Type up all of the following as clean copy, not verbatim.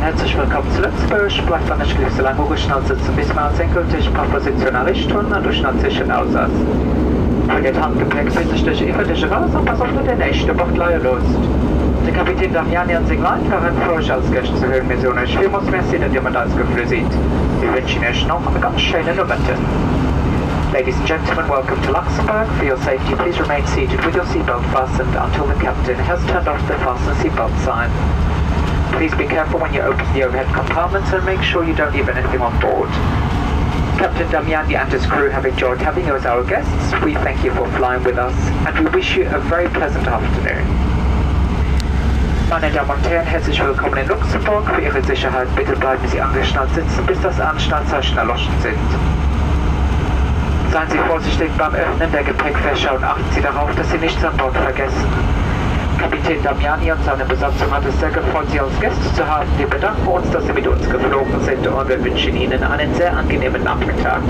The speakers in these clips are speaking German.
herzlich willkommen zu Lützburg. Bleibt an der Schliff so lange hochgeschnallt sitzen, bis man als endgültig Proposition Richtstunden und durchschnittlichen Aussatz. Für das Handgepäck bitte ich dich über dich raus und pass auf den nächsten Bordleier los. Der Kapitän Damiani an Signal waren frisch als Gäste zur Höhenmission. Ich will uns mehr sehen, dass jemand als Gefühl sieht. Wir wünschen euch noch eine ganz schöne Nummer. Ladies and gentlemen, welcome to Luxembourg. For your safety, please remain seated with your seatbelt fastened until the captain has turned off the fasten seatbelt sign. Please be careful when you open the overhead compartments and make sure you don't leave anything on board. Captain Damiani and his crew have enjoyed having you as our guests. We thank you for flying with us and we wish you a very pleasant afternoon. Meine Damen und Herren, herzlich willkommen in Luxemburg. Für Ihre Sicherheit bitte bleiben Sie angeschnallt sitzen, bis das Anschnallzeichen erloschen sind. Seien Sie vorsichtig beim Öffnen der Gepäckfächer und achten Sie darauf, dass Sie nichts an Bord vergessen. Kapitän Damiani und seine Besatzung hat es sehr gefreut, Sie als Gäste zu haben. Wir bedanken uns, dass Sie mit uns geflogen sind und wir wünschen Ihnen einen sehr angenehmen Nachmittag.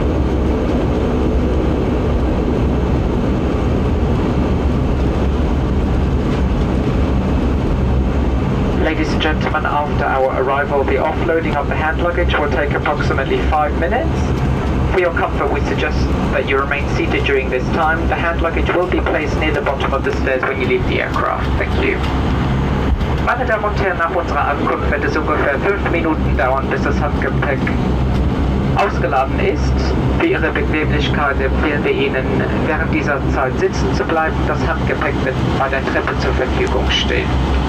Ladies and gentlemen, after our arrival, the offloading of the hand luggage will take approximately 5 minutes. For your comfort, we suggest that you remain seated during this time. The hand luggage will be placed near the bottom of the stairs when you leave the aircraft. Thank you. Meine Damen und Herren, nach unserer Ankunft wird es ungefähr 5 Minuten dauern, bis das Handgepäck ausgeladen ist. Für Ihre Bequemlichkeit empfehlen wir Ihnen, während dieser Zeit sitzen zu bleiben. Das Handgepäck wird bei der Treppe zur Verfügung stehen.